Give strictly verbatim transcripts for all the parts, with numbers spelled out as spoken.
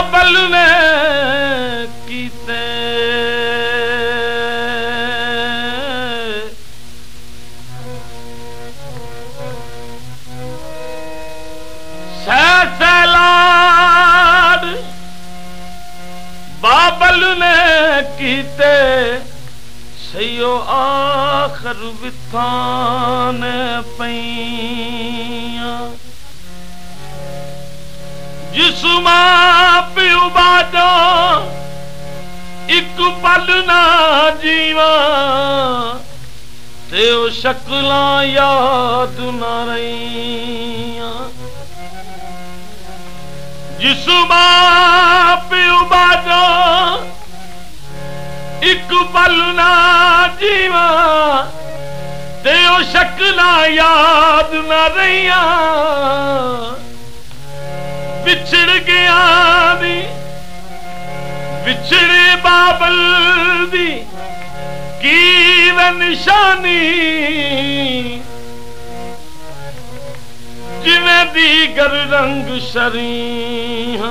बाबल ने कीते सैलाड बाबल ने कीते सयो आखर विथान पैया जिस मां प्यू बाजो एक पल ना जीवा ते ओ शक्लां याद ना रहिया जिस मां प्यू बाजो एक पल ना जीवा ते ओ शक्लां याद ना रहिया बिछड़ गया दी बिछड़े बाबल दी की वे निशानी जिवें दीगर रंग शरीहा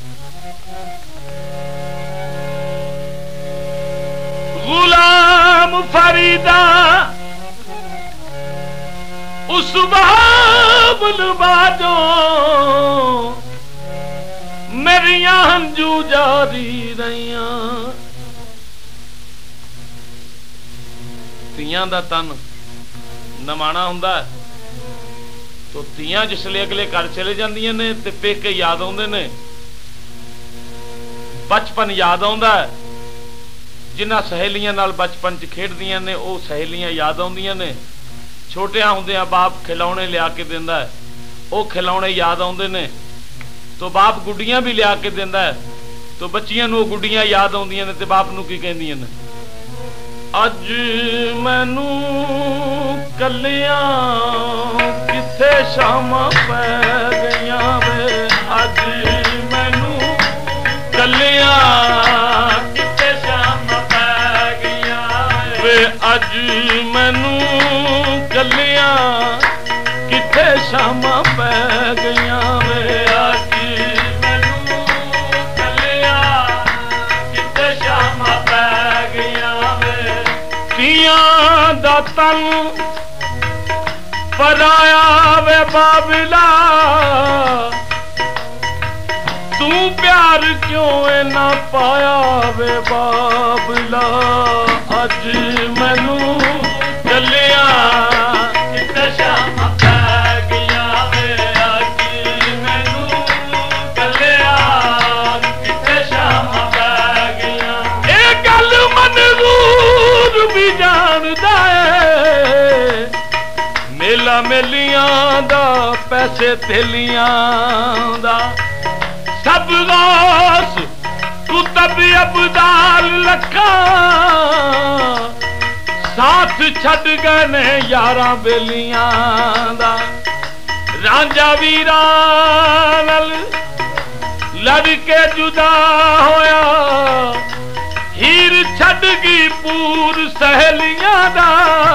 गुलाम फरीदा उस बाबुल बाजो मेरिया हंजू जारी रहिया तियां दा तन नमाना हुंदा तो तियां जिसले अगले घर चले जांदियां ने ते पेके याद आउंदे ने बचपन याद आउंदा जिन्हां सहेलियां नाल बचपन च खेडदियां ने वो सहेलियां याद आउंदियां ने छोटिया हुंदियां बाप खिलौने लिया के दिंदा है वो खिलौने याद आउंदे ने तो बाप गुड्डियां भी लिया के दिंदा है तो बच्चियां नूं गुड्डियां याद आउंदियां ने ते बाप नूं की कहंदियां ने अज मैनू कलियां किथे शामां पै गईयां वे अज मैनू कलियां किथे शामां पै गईयां वे अज मैनू कलियां किथे शामां पै गईयां वे अज दा तन पराया वे बाबिला तू प्यार क्यों ना पाया वे बाबिला अज मैनू चलिया किते शामां पै गईयां वे अज मैनू चलिया किते शामां पै गईयां ए गल मनजूर भी जानदा मेला मेलियां दा पैसे थेलियां दा सब गास कुतब अबदाल लखा साथ छड़ गए ने यारां बेलियां दा रांझा वीरां नाल लड़ के जुदा होया हीर छड़ गई पूर सहेलियां दा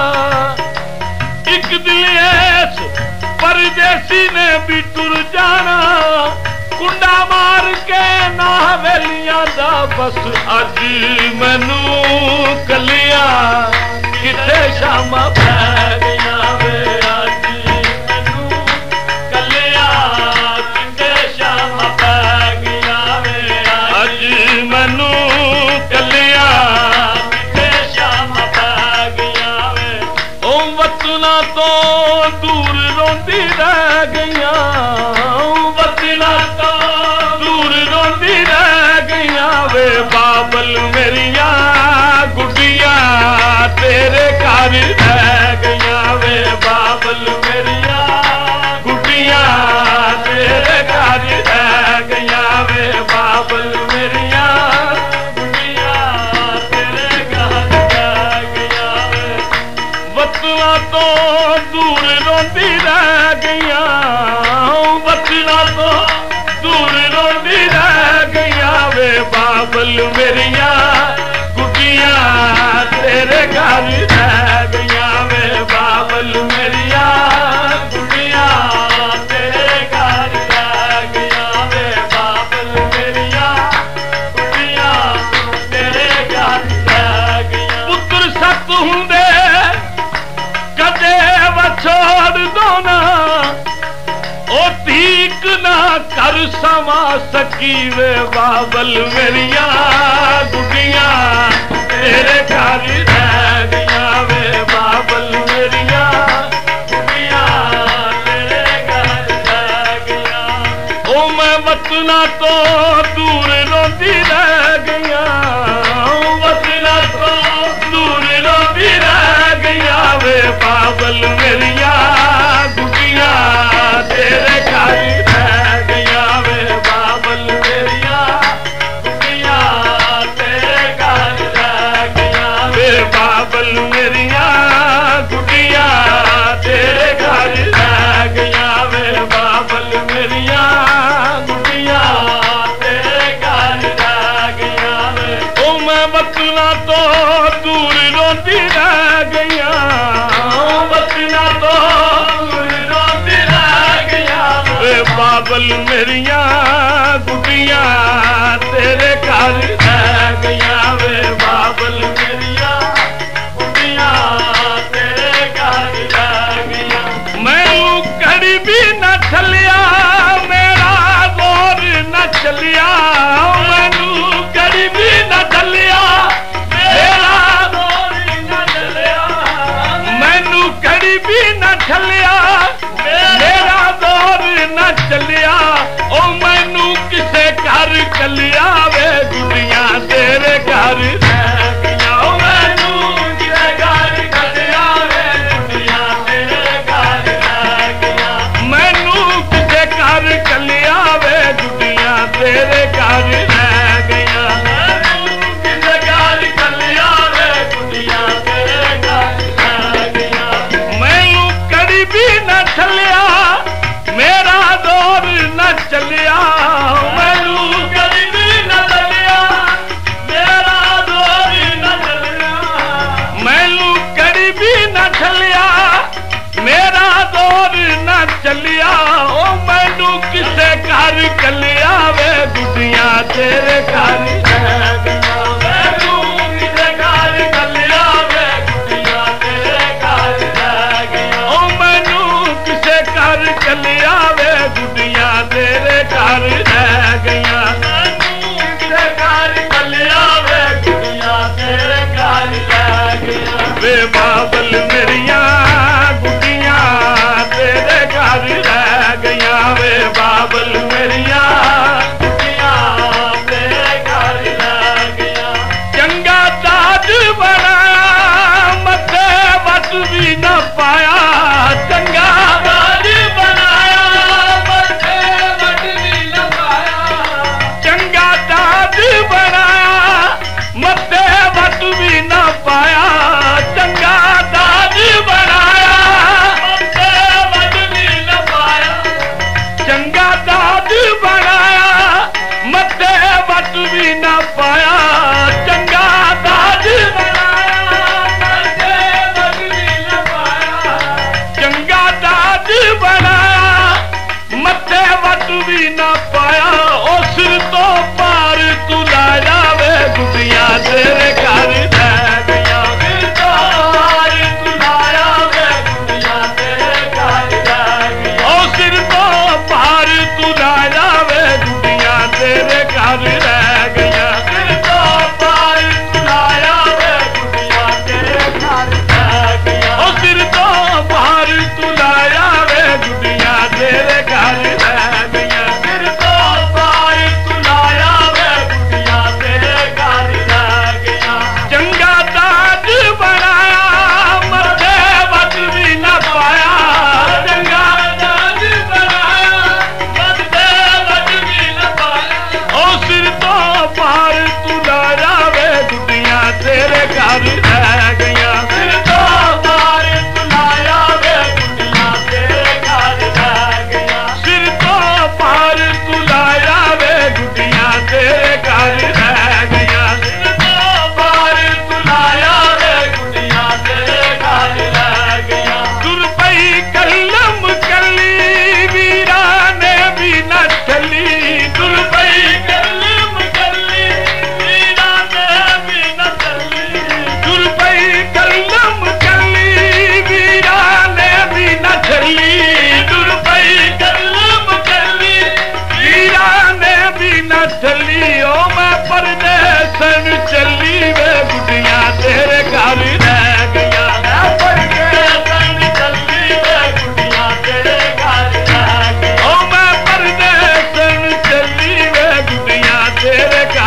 एक दिलेस परदेसी ने भी तुर जाना कुंडा मार के ना हवेलियां दा बस अज मैनू कलिया किथे शामां पै गईयां वे अज मैनू कलिया किथे शामां पै गईयां वे अज मैनू कलिया किथे शामां पै गईयां वे ओ वतना तो दूर रोंदी रह गईयां वतना तो दूर रोंदी रह गईयां वे बाबल मेरिया गुड्डियां तेरे घर रह गईयां वे बाबल मेरिया गुड्डियां तेरे घर रह गईयां वे बाबल मेरिया गुड्डियां तेरे घर रह गईयां वे वतना तो दूर रोंदी रह गईयां वतना तो दूर रोंदी रह गईयां वे बाबल मेरिया गुड्डियां तेरे घर रह गईयां वे बाबल मेरिया गुड्डियां तेरे घर रह गईयां वे बाबल मेरिया सकी वे बाबल मेरिया गुडिया तेरे घर रह गया वे बाबल मेरिया गुडिया तेरे घर रह गया। ओ मैं वतना तो दूर रोती रह गया, वतना तो दूर रोती रह गया वे बाबल मेरिया गुडिया तेरे घर रह गया वे बाबल मेरिया गुडिया तेरे घर रह गया वे बाबल मेरिया गुडिया तेरे घर रह गया वे बाबल मेरिया गुडिया तेरे घर रह गया वे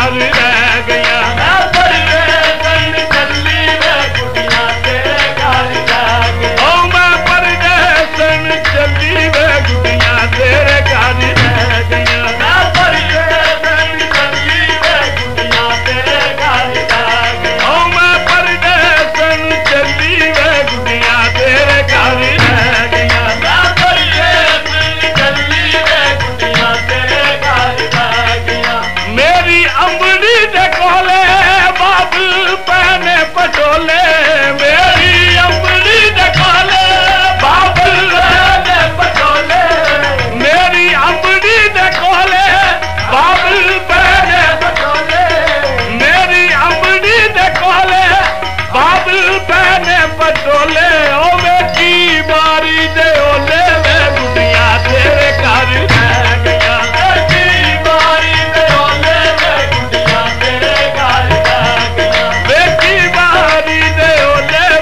घर रह गया परदेसन चली वे गुड़िया तेरे घर रह गया ओ मैं परदेसन चली वे गुड़िया तेरे घर रह गया मैं परदेसन चली वे गुड़िया तेरे घर रह गया ओ मैं परदेसन चली वे गुड़िया तेरे घर रह गया मैं परदेसन चली वे गुड़िया तेरे घर रह गया मेरी अम्बड़ी दे कोले बाबल पहने पटोले मेरी अम्बड़ी दे कोले बाबल पहने पटोले मेरी अम्बड़ी दे कोले बाबल पहने पटोले मेरी अम्बड़ी दे कोले बाबल पहने पटोले ओ बेटी बारी दे ओले वे गुड़िया तेरे घर रह गया बेटी बारी दे ओले वे गुड़िया तेरे घर रह गया बेटी बारी दे ओले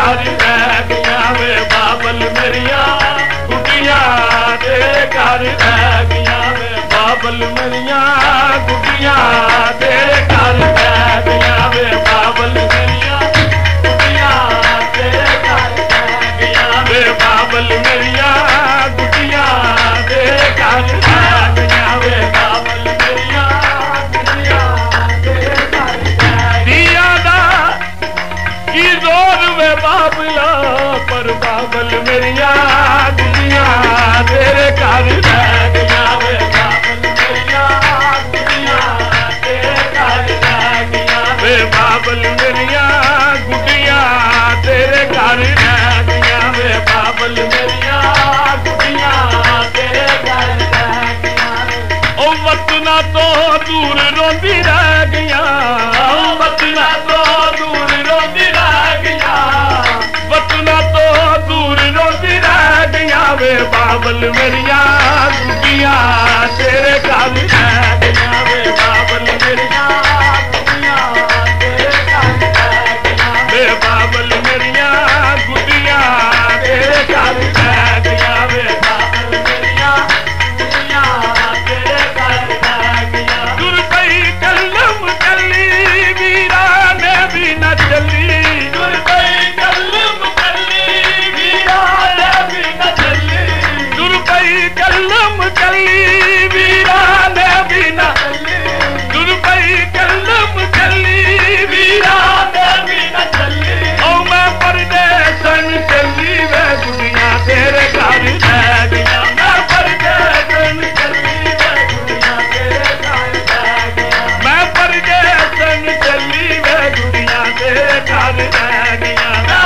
घर रह गया वे बाबल मेरिया गुड्डियां तेरे घर रह गया वे बाबल मेरिया गुड्डियां तेरे घर रह गया वे बाबल मेरिया गुड्डियां तेरे घर रह गया वे बाबल मेरिया गुड्डियां तेरे घर रह गया वे बाबल मेरिया गुड्डियां तेरे घर रह दिया दा की जोर वे बाबला पर बाबल मेरिया गुड्डियां तेरे घर रह गया वे बाबल मेरिया गुड्डियां तेरे घर रह गया वे बाबल मेरिया गुड्डियां तेरे घर रह गया वे बाबल मेरिया गुड्डियां तेरे घर रह गया ओ वतना तो दूर रोंदी रह गया वतना तो दूर रोंदी रह गया वतना तो दूर रोंदी रह गया वे बाबल मेरिया गुड्डियां तेरे घर रह गया वे बाबल मेरिया गुड्डियां तेरे घर रह गया वे बाबल मेरिया गुड्डियां तेरे घर रह गया वे बाबल मेरिया गुड्डियां तेरे घर रह गया दुर पई कलम कली वीरा ने भी न चली दुर पई कलम कली वीरा ने भी न चली दुर पई कलम कली वीरा ने भी न चली दुर पई कलम कली वीरा ने भी न चली ओ मैं परदेसन चली वे गुड्डियां तेरे घर रह गया मैं परदेसन चली वे गुड्डियां तेरे घर रह गया मैं परदेसन चली वे गुड्डियां तेरे घर रह गया मैं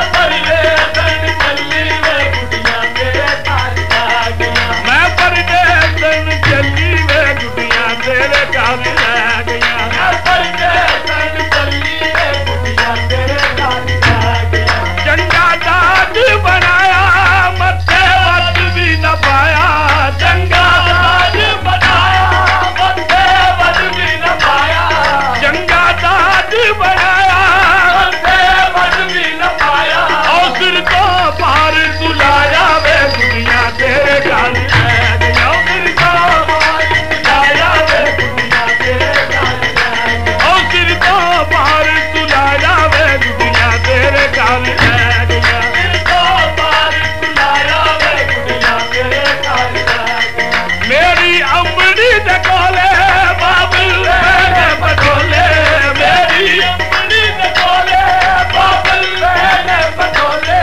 परदेसन चली वे गुड्डियां तेरे घर रह गया मैं परदेसन चली वे गुड्डियां तेरे घर रह गया मैं परदेसन चली वे गुड्डियां तेरे घर रह गया चंगा दाद बनाया मत्थे वत भी न पाया चंगा दाद बनाया मत्थे वत भी न पाया चंगा दाद बनाया मत्थे वत भी न पाया और सिर तो पार तुलाया वे गुड्डियां तेरे घर रह गया सिर तो पार तुलाया वे गुड्डियां तेरे घर रह गया और सिर तो पार तुलाया वे गुड्डियां तेरे घर रह गया सिर तो पार तुलाया वे गुड्डियां तेरे घर रह गया मेरी अम्बड़ी दे कोले बाबल ने पटोले मेरी अम्बड़ी दे कोले बाबल ने पटोले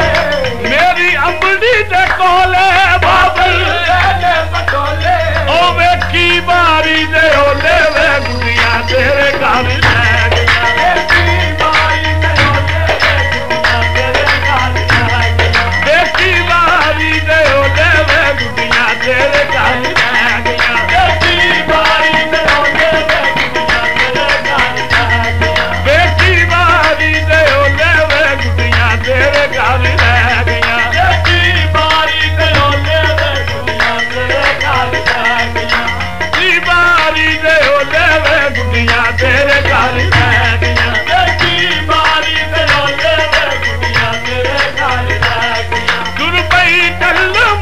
मेरी अम्बड़ी दे कोले बाबल ने पटोले ओ वेखी बारी दे ओले वे गुड्डियां तेरे घर रह गया वेखी बारी दे ओले वे गुड्डियां तेरे घर रह गया वेखी बारी दे ओले वे गुड्डियां तेरे घर रह गया वेखी बारी दे ओले वे गुड्डियां तेरे घर रह गया वेखी बारी दे ओले वे गुड्डियां तेरे घर रह गया वेखी बारी दे ओले वे गुड्डियां तेरे घर रह गया वेखी बारी दे ओले वे गुड्डियां तेरे घर रह गया वेखी बारी दे ओले वे गुड्डियां तेरे घर रह गया दुर पई कलम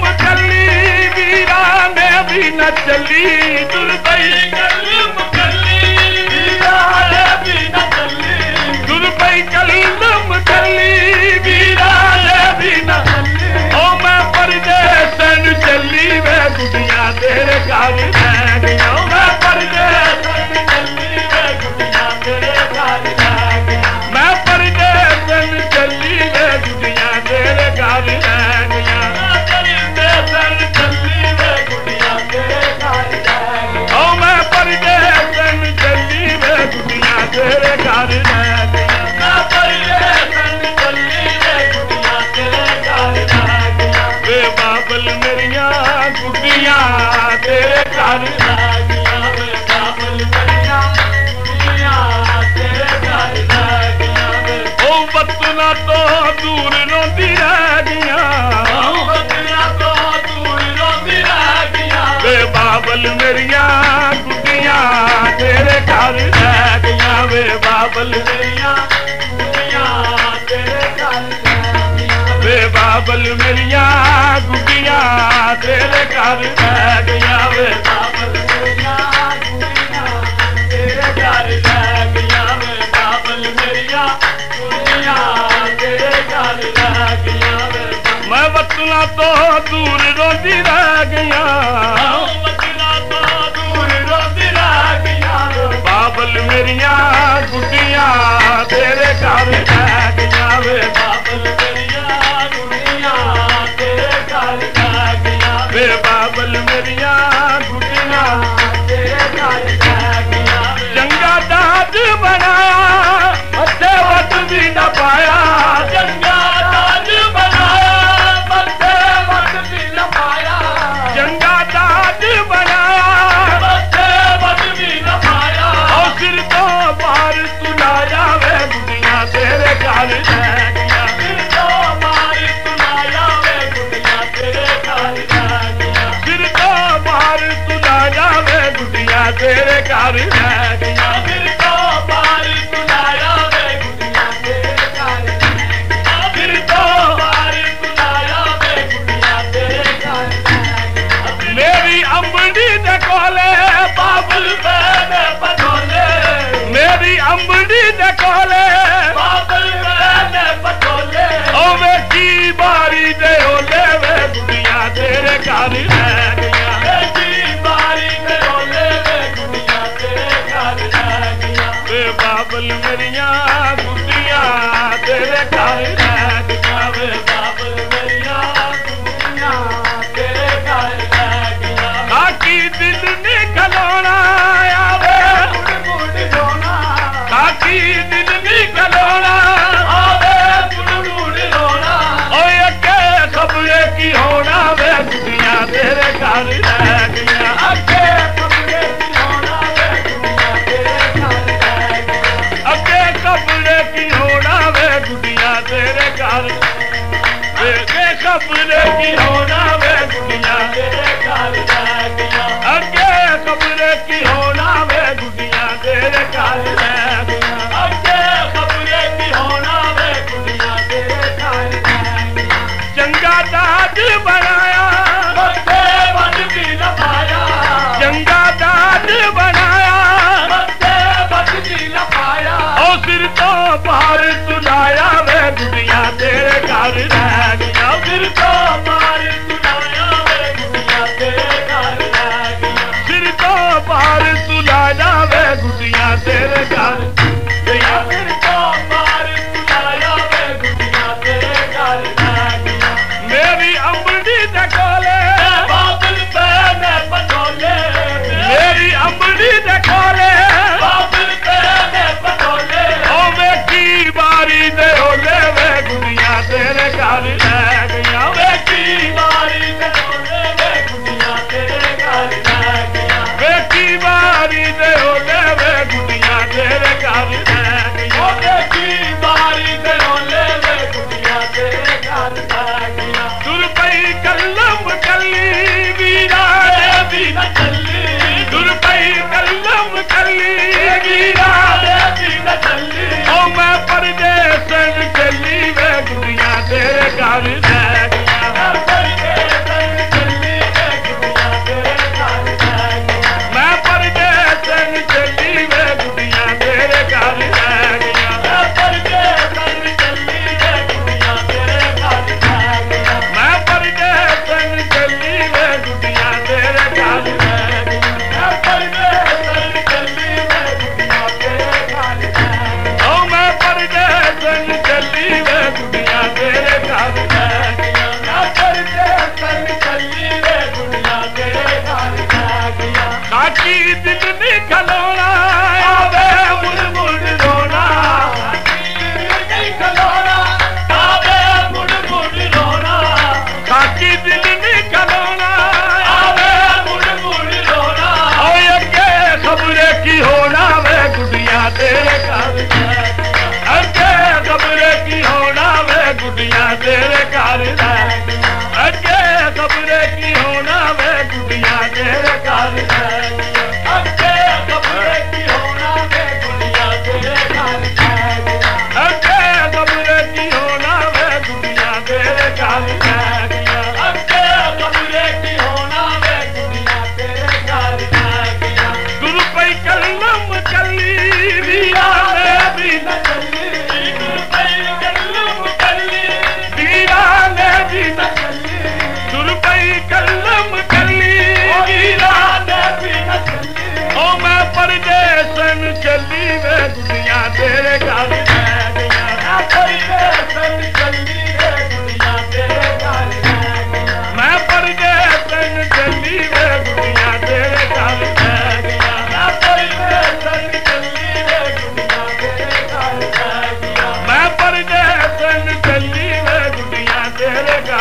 कली वीरा ने भी न चली दुर पई कलम कली वीरा ने भी न चली दुर पई कलम कली वीरा ने भी न चली ओ मैं परदेसन चली वे गुड्डियां तेरे घर रह गया मैं परदेसन चली वे गुड्डियां तेरे घर रह गया मैं परदेसन चली वे गुड्डियां तेरे घर रह गया मैं परदेसन चली वे गुड्डियां तेरे घर रह गया ओ मैं परदेसन चली वे गुड्डियां तेरे घर रह गया मैं परदेसन चली वे गुड्डियां तेरे घर रह गया वे बाबल मेरिया गुड्डियां तेरे घर रह गया वे बाबल मेरिया गुड्डियां तेरे घर रह गया वे ओ वतना तो दूर रोंदी रह गया वतना तो दूर रोंदी रह गया वे बाबल मेरिया गुड्डियां तेरे घर रह गया वे बाबल मेरिया गुड्डियां तेरे घर रह गया बाबल मेरिया गुटियां तेरे घर रह गया वे बाबल मेरिया गुटियां तेरे घर रह गया वे बाबल मेरिया गुटियां तेरे घर रह गया वे मैं वतना तो दूर रोंदी रह गया वतना तो दूर रोंदी रह गया बाबल मेरिया गुटियां तेरे घर रह गया वे बाबल मेरिया गुटियां तेरे घर रह गया वे बाबल मेरिया गुटियां तेरे घर रह गया चंगा दाद बनाया मथे वट भी न पाया चंगा दाद बनाया मथे वट भी न पाया चंगा दाद बनाया मथे वट भी न पाया और सिर तो पार तुलाया वे गुटियां तेरे घर रह गया सिर तो पार तुलाया वे गुटियां तेरे घर रह गया सिर तो पार तुलाया वे गुटियां तेरे घर रह गया सिर तो पार तुलाया वे गुटियां तेरे घर रह गया सिर तो पार तुलाया वे गुटियां तेरे घर रह गया मेरी अम्बड़ी दे कोले बाबल मैंने पटोले मेरी अम्बड़ी दे कोले बाबल मैंने पटोले ओ वे की बारी दे ओले वे गुटियां तेरे घर रह गया वे की बारी दे ओले वे गुटियां तेरे घर रह गया वे बाबल मेरिया गुटियां तेरे घर रह गया वे बाबल मेरिया गुटियां तेरे घर रह गया काकी दिल निकलौना आवे मुड़ मुड़ रोना काकी दिल निकलौना आवे मुड़ मुड़ रोना ओए अगे खबरे की होना वे गुटियां तेरे घर रह गया अगे खबरे की होना वे गुटियां तेरे घर रह गया अगे खबरे की होना वे गुटियां तेरे घर वे खबरे की होना वे गुटियां तेरे घर रह गया अगे खबरे की होना वे गुटियां तेरे घर रह गया अगे खबरे की होना वे गुटियां तेरे घर रह गया चंगा दाद बनाया मथे वट भी न पाया चंगा दाद बनाया मथे वट भी न पाया ओ सिर तो पार तुलाया वे गुटियां तेरे घर रह गया सिर तो पार तुलाया वे गुटियां तेरे घर रह गया सिर तो पार तुलाया वे गुटियां तेरे घर गया सिर तो पार तुलाया वे गुटियां तेरे घर रह गया मेरी अम्बड़ी दे कोले बाबल मैंने पटोले मेरी अम्बड़ी दे कोले बाबल मैंने पटोले ओ वे की बारी दे ओले वे गुटियां तेरे घर रह गया वे की बारी दे ओले वे गुटियां तेरे घर रह गया वे की बारी दे ओले वे गुटियां तेरे घर रह गया वे की बारी दे ओले वे गुटियां तेरे घर रह गया तुर पई कलम कली वीरा भी न चली तुर पई कलम कली वीरा भी न चली ओ मैं परदेसन चली वे गुटियां तेरे घर रह गया मैं परदेसन चली वे गुटियां तेरे घर रह गया मैं परदेसन चली वे गुटियां तेरे घर रह गया मैं परदेसन चली वे गुटियां तेरे घर रह गया मैं परदेसन चली वे गुटियां तेरे घर रह गया मैं परदेसन चली वे गुटियां तेरे घर रह गया ओ मैं परदेसन चली वे गुटियां तेरे घर रह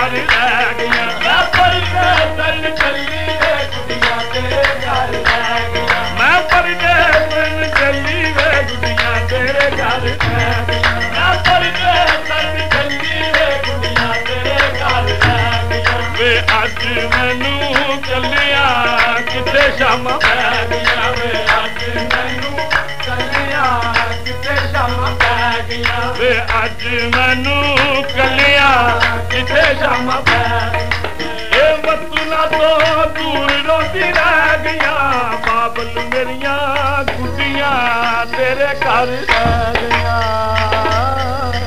घर रह गया। मैं परदेसन चली वे गुड़िया तेरे घर रह गया। मैं परदेसन चली वे गुड़िया तेरे घर रह गया। मैं परदेसन चली वे गुड़िया तेरे घर रह गया। वे अज मैनू कलिया किते शामा पै गया। वे अज मैनू कलिया किते शामा पै गया। वे अज मैनू कलिया किते शामा पै गया। वतुला तो दूर रोती रह गया। बाबल मेरिया गुड्डियां तेरे घर रह गया।